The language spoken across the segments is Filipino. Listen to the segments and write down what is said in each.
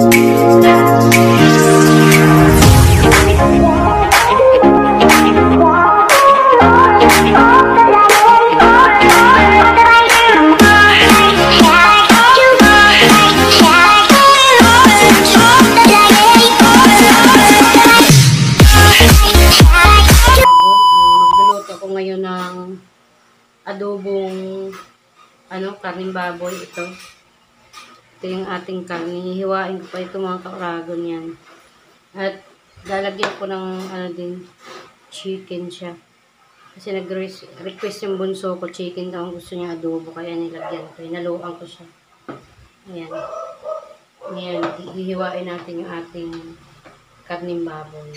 Adobong karning baboy ito. Ito yung ating karne. Hihiwain ko pa ito mga kauragon yan. At lalagyan ko ng chicken siya. Kasi nag-request yung bunso ko chicken daw ang gusto niya adobo kaya nilagyan ko. Inaluan ko siya. Ayan. Ayan. Hihiwain natin yung ating karning baboy.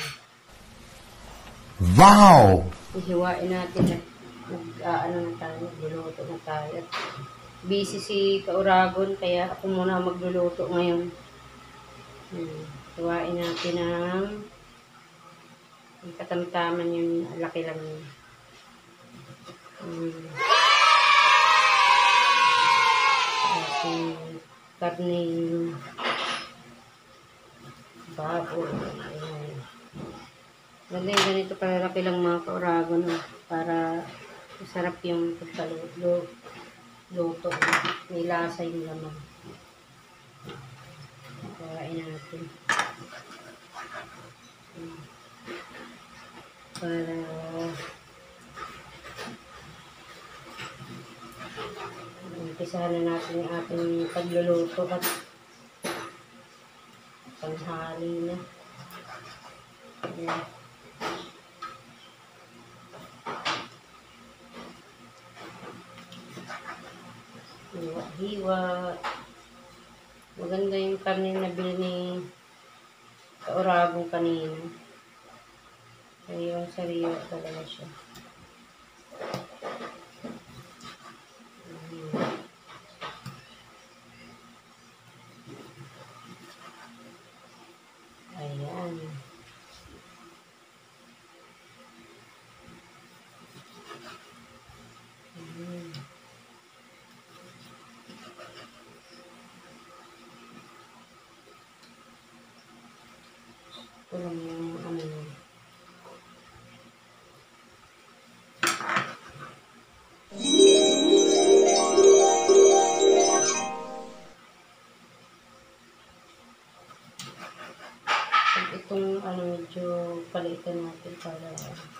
Wow! Hihiwain natin at na tayo, magluluto na tayo. Busy si Kauragon, kaya ako muna magluluto ngayon. Hiwain natin ng katamtaman yung laki lang yun. Ating karning baboy. Ayan. Lagay ganito kalalaki lang mga Kauragon para masarap yung pagkaluto. May lasa yung laman. Kain natin. Para umpisahan na natin yung ating pagluluto at tanghali na. Ayan. Hiwa. Maganda yung karne na bili ni Kauragong kanina. Sariwang sariwa talaga siya. Ayan. Ito lang yung itong medyo palitan natin para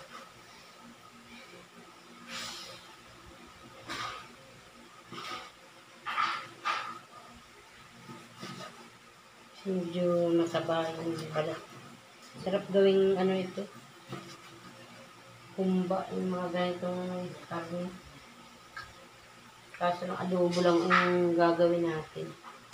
medyo mataba yung balat. Sarap gawing ito. Kumba yung mga ganitong karne. Kaso lang adobo lang ang gagawin natin.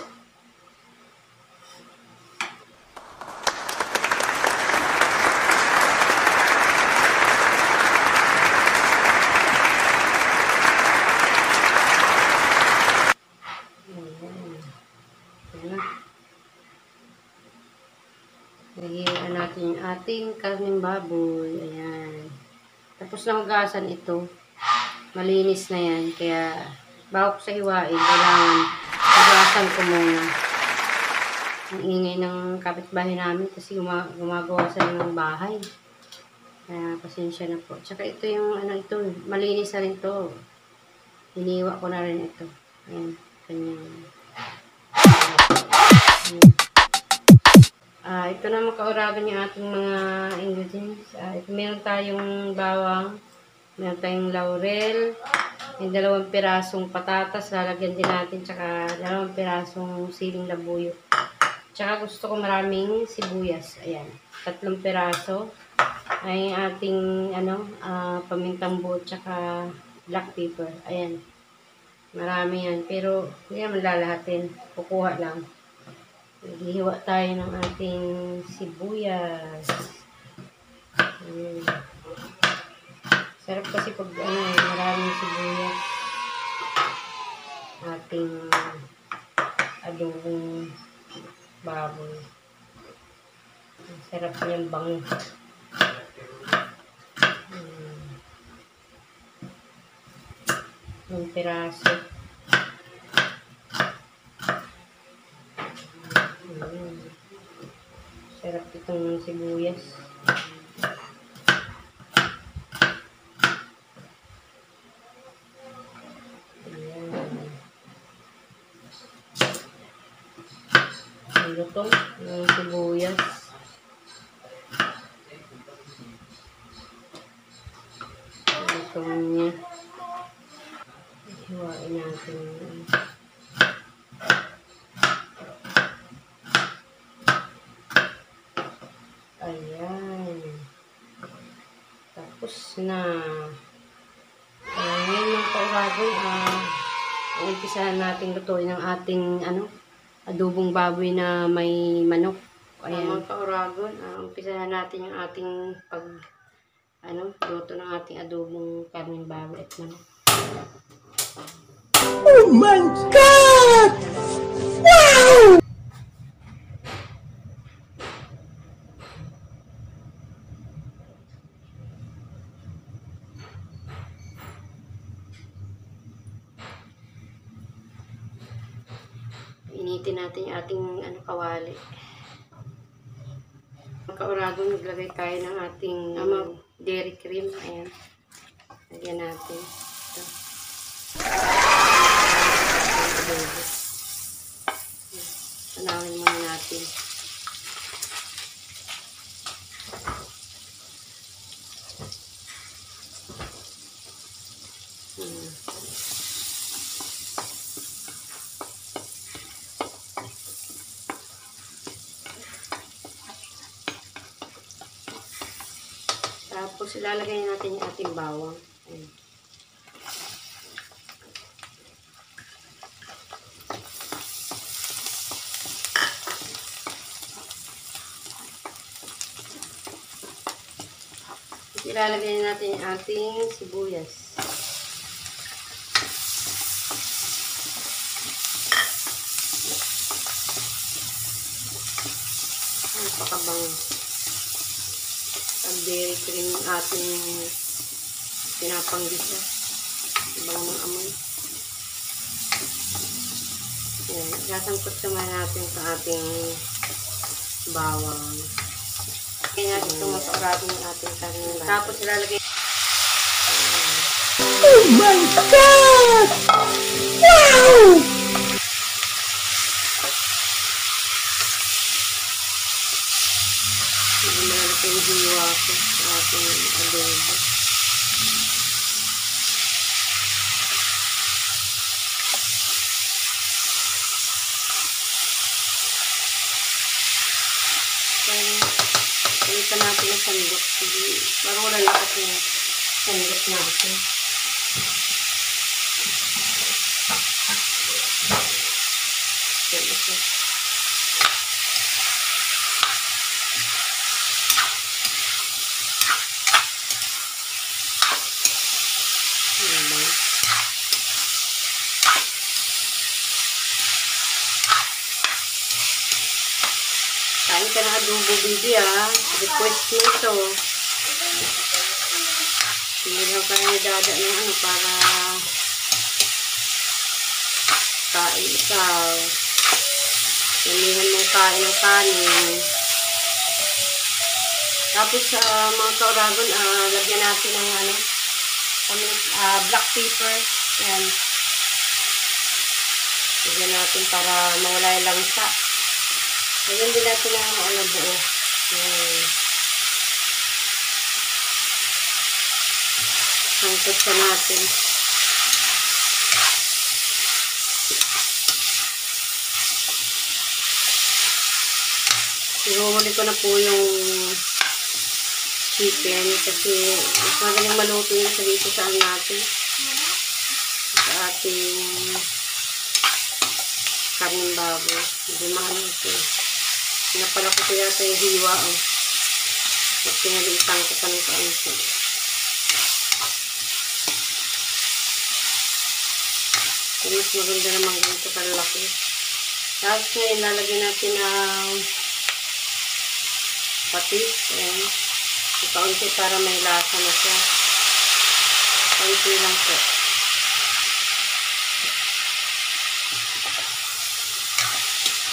Nahihiwa natin yung ating karning baboy. Ayan. Tapos na hugasan ito. Malinis na yan. Kaya, bago ko sa hiwain, kailangan hugasan ko muna. Ang ingay ng kapitbahay namin kasi gumagawa sa ng bahay. Kaya, pasensya na po. Tsaka ito yung, ito, malinis na rin to. Hiniwa ko na rin ito. Ayan. Kanyang. Ito na makauragan yung ating mga ingredients. Ito, meron tayong bawang, meron tayong laurel, may 2 pirasong patatas, lalagyan din natin, tsaka 2 pirasong siling labuyo. Tsaka gusto ko maraming sibuyas. Ayan, 3 piraso. Ay ating pamintang buo, tsaka black pepper. Ayan, marami yan. Pero, hindi naman lalahatin. Kukuha lang. Hihiwa tayo ng ating sibuyas. Sarap kasi pag maraming sibuyas. Ating adobong baboy. Sarap niyang bango. Yung piraso. Ayan. Sarap itong sibuyas. Ayan. Lutong yung sibuyas. Lutong niya. Hiwain natin. Ayan. Tapos na. Ngayon mga kauragon, umpisahan natin lutuin ang ating adobong baboy na may manok. Ayan mga kauragon, umpisahan natin yung ating luto ng ating adobong karning baboy at manok. Oh my God! Wow! Initin natin yung ating kawali. Mga kauragon, maglagay tayo ng ating dairy cream. Ayan. Lagyan natin. Ito. Panawin muna natin. Tapos ilalagay natin yung ating bawang. Ayan. Ilalagay natin yung ating sibuyas. Napakabango. Ang dairy cream yung ating pinapanggisa. Bango ng amoy. Ayan. Sasangkot naman natin sa ating bawang. Kaya natin itong makaurado yung ating karne. Tapos ilalagay. Oh my God! Wow! Hindi na natin yung hiwa ko sa ating adobo. Palitan natin yung sandok. Parang wala lakas yung sandok natin. Ito. Kain ka ng adobo, baby, request mo ito. Hindi lang ka na dada ng para kain ikaw. Nalihan mong kain ng kanin. Tapos, mga kauragon, lagyan natin ng black pepper. Yan. Lagyan natin para mawala yung langsa. Lagyan din natin ng buo. Sangkot sa natin. Ihuhuli ko na po yung chicken kasi mas magaling maluto yung sarito saan natin. Sa ating karning baboy. Hindi mahal ito. Napalaki ko yata yung hiwa. At pinalitan ko pa ng kaunti. Mas maganda naman ganito kalaki. Tapos ngayon lalagyan natin ng patis. Ayan. Kaunti para may lasa na siya. Kaunti lang po.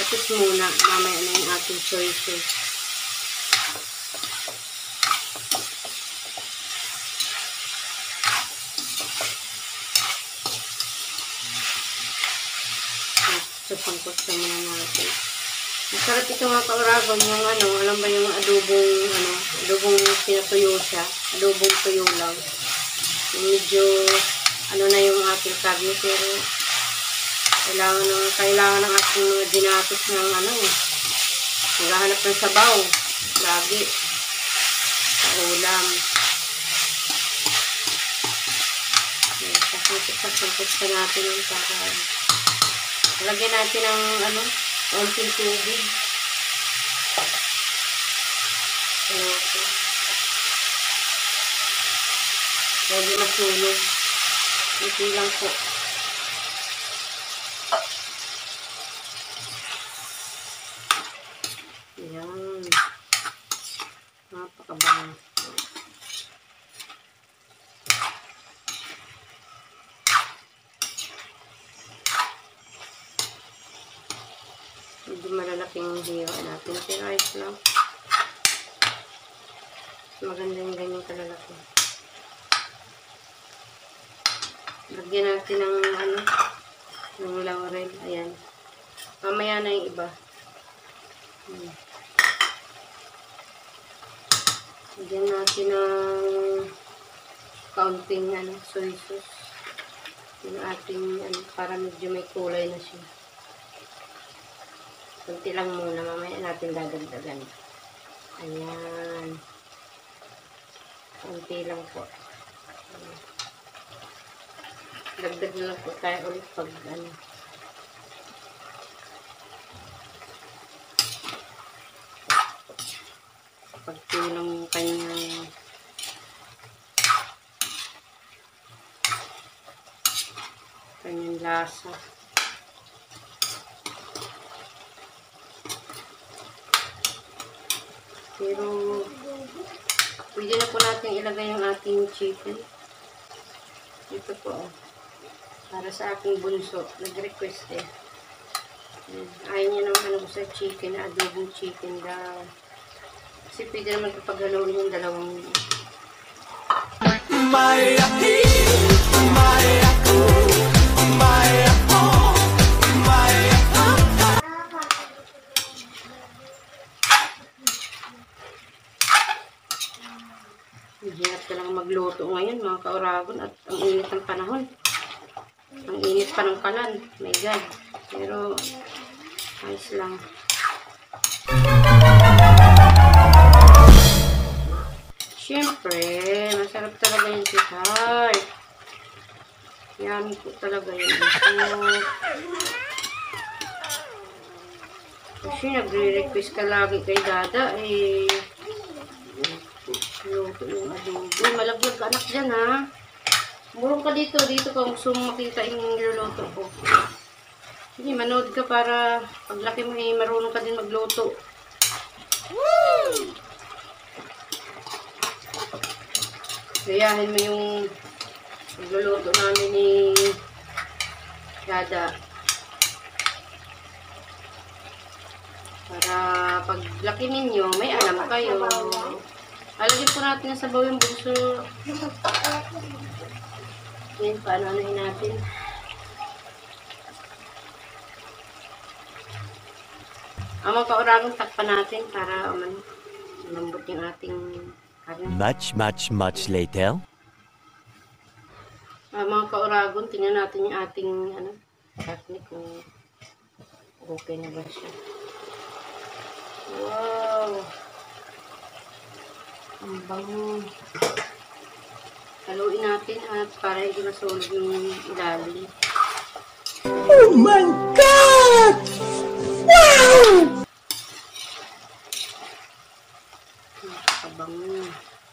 Tapos muna, mamaya na yung ating soy sauce. Sasangkot na muna natin. Masarap ito mga kauragon, yung ano, alam ba yung adobong pinatuyo siya, adobong tuyo lang. Yung medyo, ano na yung ating karne, pero kailangan ng ating mga dinatos ng maghahanap ng sabaw, lagi, sa ulam. Sasangkot na natin yung kakain. Lagyan natin ng konting tubig. Okay. Pwede masunog. Ito lang po. Ayan. Napakabango. Medyo malalaking hiwa natin. Pero ayos lang. Maganda yung ganyan kalalaki. Lagyan natin ng laurel. Ayan. Mamaya na yung iba. Lagyan natin ng kaunting soy sauce. Yung ating para medyo may kulay na siya. Kunti lang muna, mamaya natin dadagdagan. Ayan. Kunti lang po. Dagdag na lang po tayo ulit pag pagtulang kanyang lasa. Pero, pwede na po natin ilagay yung ating chicken. Ito po, para sa aking bunso. Nag-request eh. Ayaw niya naman sa chicken, adobong chicken daw. Kasi pwede naman kapaghalawin yung dalawang hirap ka lang magluto ngayon mga kauragon at ang init ng panahon. Ang init pa ng kalan. My God. Pero ayos lang. Siyempre, masarap talaga yung titay. Yummy po talaga yung ito. Kasi nagre-request ka lagi kay Dada eh. Luto yung adobo. Malaglag ka anak dyan ha. Murong ka dito ka gusto mo makita yung niluluto ko. Sige, manood ka para paglaki mo eh, marunong ka din magluto. Woo! Gayahin mo yung nagluluto namin ni Dada. Para paglaki ninyo, may alam kayo. Alagyan po natin sa sabaw yung bunso. Yan, paano-anohin natin. Ang mga kauragon, takpan natin para malambot yung ating karne. Much later. Mga kauragon, tingnan natin yung ating karne kung okay na ba siya. Wow! Ang bango. Haluin natin at para hindi masulog yung ilalim. Oh my God! Wow! Kabango.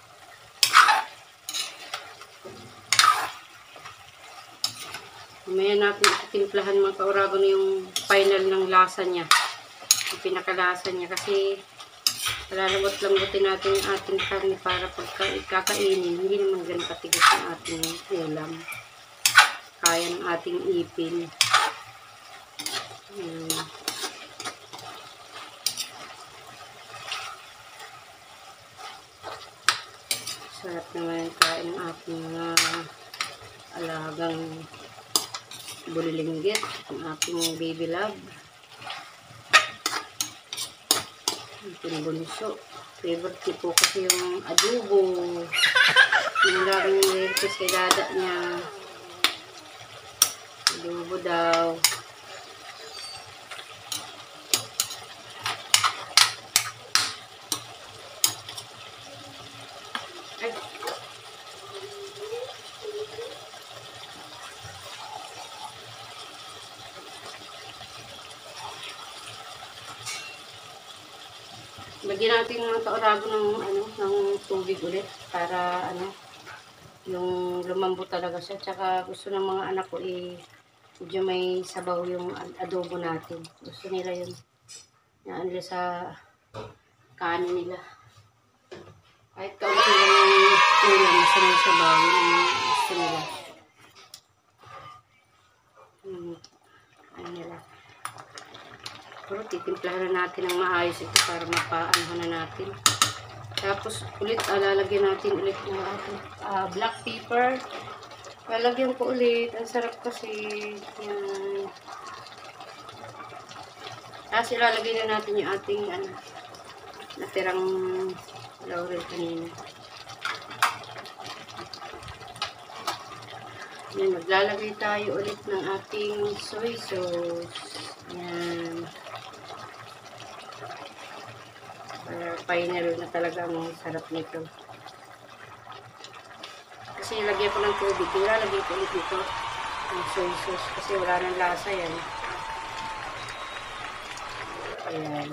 Mamaya natin itimplahan mga kauragon yung final ng lasa niya. Yung pinakalasa niya kasi lalambot-lambutin natin yung ating karne para pagka ikakainin, hindi naman ganun katigas yung ating ulam. Kaya ng ating ipin. Sarap naman yung kain ng ating mga alagang bulilinggit, ang ating baby love. Ating bunso. Favorite ko po kasi yung adobo. Yung laging nililitis kay dada niya. Adobo daw. Ay. Lagyan natin ng kaurago ng tubig ulit para yung lumambot talaga siya. Tsaka gusto ng mga anak ko medyo may sabaw yung adobo natin. Gusto nila yun. Yan nila sa kanin nila. Kahit kaunti yung ulam, gusto nila sabaw yung gusto nila. Kain nila. Pero titimplahan na natin ng maayos ito para mapaano na natin. Tapos ulit lalagyan natin ulit ng black pepper. Lalagyan ko ulit. Ang sarap kasi. Yan. Tapos ilalagay na natin yung ating natirang laurel kanina. Yan, maglalagay tayo ulit ng ating soy sauce. Yan. Final na talaga ang sarap nito. Kasi nilagyan ko ng tubig. Ilalagay ko ulit dito ng soy sauce kasi wala nang lasa yan. Ayan.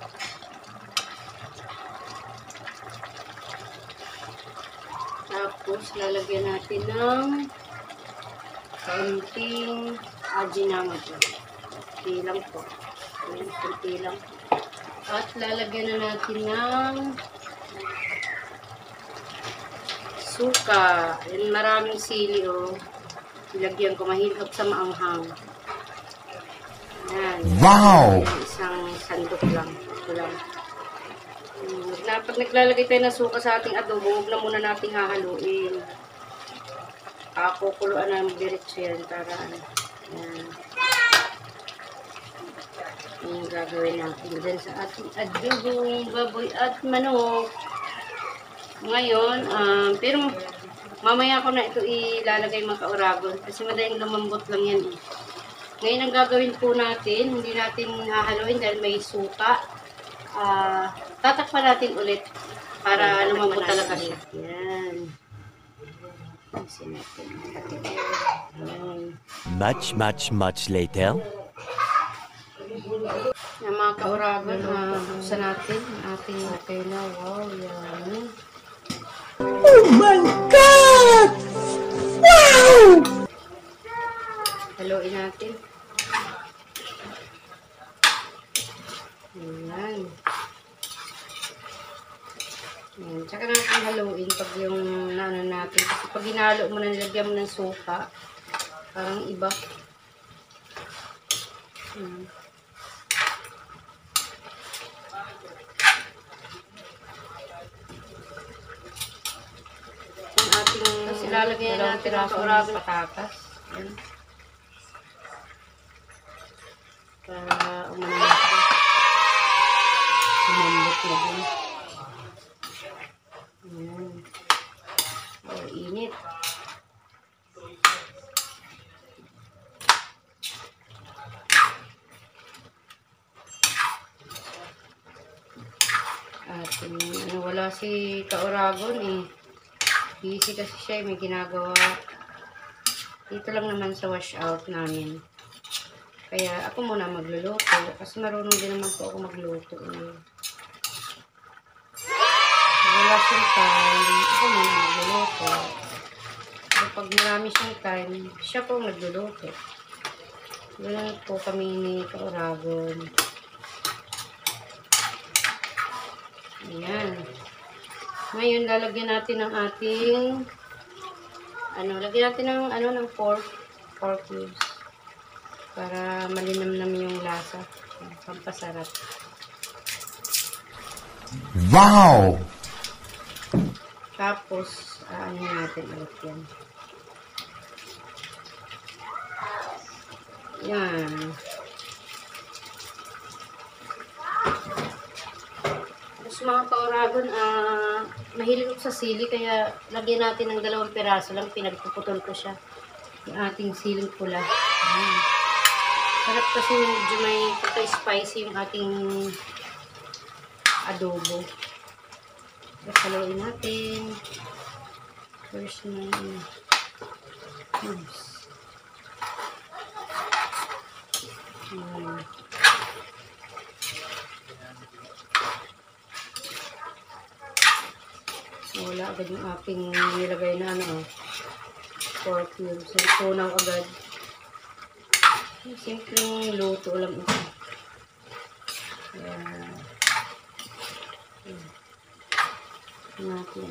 Tapos lalagyan natin ng kaunting ajinomoto. Kunti lang po. Ayan, kunti lang. At lalagyan na natin ng suka. Ayan, maraming sili o. Ilagyan ko mahilap sa maanghang. Ayan. Wow! Ayan, isang sandok lang. Ito lang. Pag naglalagay tayo ng suka sa ating adobo, huwag na muna natin hahaluin. Kukuluan na diretso yan para yan. Yung gagawin natin dyan sa ating adobong baboy at manok. Ngayon, pero mamaya ko na ito ilalagay mga kauragon kasi madaling lumambot lang yan eh. Ngayon ang gagawin po natin, hindi natin hahaluin dahil may suka. Tatakpan natin ulit para lumambot talaga siya. Yan. Much later. Yung mga kauragon, buksan natin ang ating tela. Wow, yan. Oh my God! Wow! Haluin natin. Ayan. Ayan. Tsaka natin haluin pag yung naano natin. Kasi pag hinalo mo na, nilagyan mo ng suka, parang iba. Ayan. Ang ating, tapos ilalagay na natin ang kauragon patatas. Ayan. Para umambot na din. Ayan. Oh, init. At wala si kauragon eh. Busy kasi siya, may ginagawa. Dito lang naman sa wash out namin. Kaya ako muna magluluto. Kasi marunong din naman po ako magluto. Wala siyang time, ako muna magluluto. Pero pag marami siyang time, siya po magluluto. Ganun po kami ni kauragon. Ayan. Ngayon, lalagyan natin ng ating lagyan natin ng pork cubes. Para malinamnam yung lasa. Pampasarap. Wow! Tapos, ano natin ulit yan. Yan. Tapos mga kauragon, mahilig ako sa sili, kaya lagyan natin ng 2 piraso lang. Pinagpuputol ko siya. Yung ating siling pula. Ayan. Sarap kasi medyo may spicy yung ating adobo. Tapos haluin natin. First na cubes. Wala agad yung ating nilagay na pork cubes. So, tunaw agad. Simpleng luto lang ito. Ayan. Natin,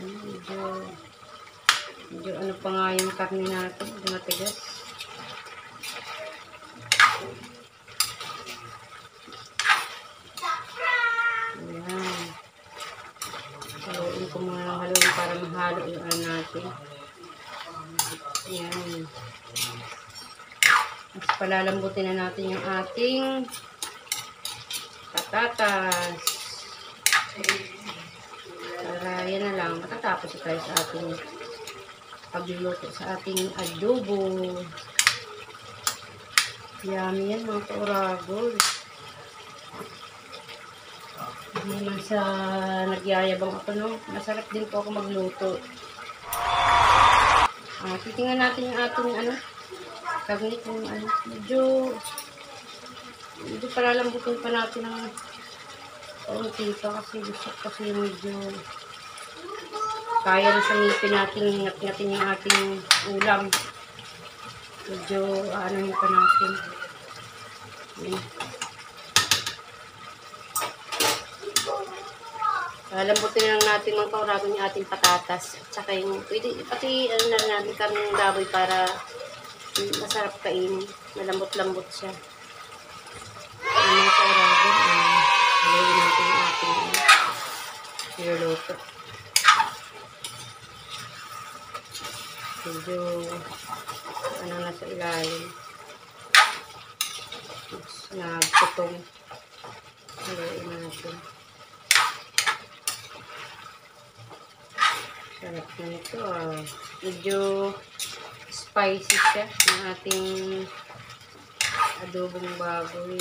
medyo ano pa nga yung karne natin, medyo matigas. Ayan. Haluin ko muna ng haluin para mahalo yung ano natin. Ayan. Mas palalambutin na natin yung ating patatas. Para yan na lang, matatapos tayo sa ating pagluluto sa ating adobo. Yummy yan mga kauragol. Hindi naman sa nagyayabang ako, no? Masarap din po ako magluto. Titingnan natin yung ating karne kung medyo palalambutin pa natin ng konti pa kasi gusto kasi medyo kaya na sa ngipin natin ngat-ngatin yung ating ulam. Medyo ano pa natin. Lambutin lang natin mga kauragon yung ating patatas. At saka yung, pwede, pati ano na natin karneng baboy para masarap kainin. Malambot-lambot siya. Mga kauragon, haluin natin yung ating niluluto. Medyo ano na sa ilalim. Nagputong. Haluin natin. Sarap na ito. Medyo spicy siya ng ating adobong baboy.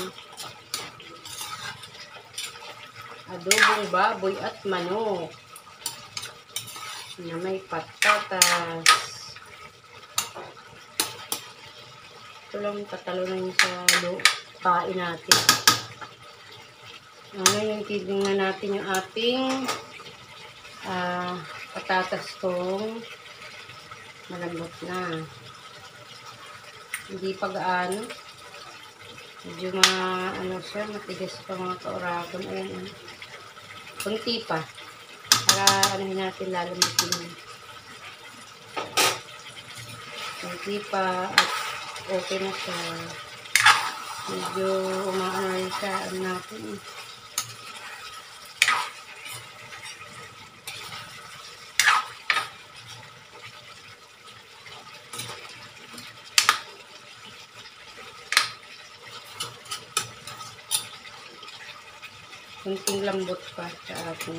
Adobong baboy at manok na may patatas. Ito lang tatalunan sa pain natin. Ngayon, titingnan natin yung ating patatas kong malambot na. Hindi pa gaano. Medyo siya, matigas pa mga kauragon. Ayan. Kunti pa. Para natin lalambutin. Kunti pa at okay na siya. Medyo umaano siya natin. Kunting lambot pa sa ating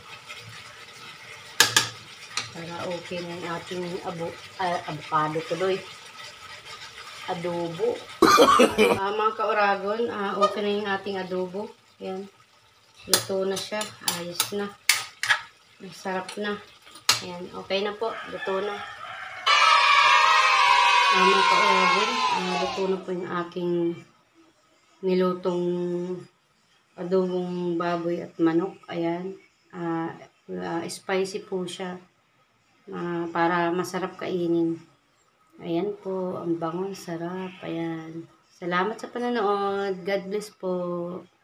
para okay na yung ating avocado tuloy. Adobo. Mga kauragon, okay na yung ating adobo. Ayan. Luto na siya. Ayos na. Masarap na. Ayan. Okay na po. Luto na. Mga kauragon, luto na po yung aking nilutong adobong baboy at manok. Ayan. Spicy po siya. Para masarap kainin. Ayan po. Ang bango. Sarap. Ayan. Salamat sa panonood. God bless po.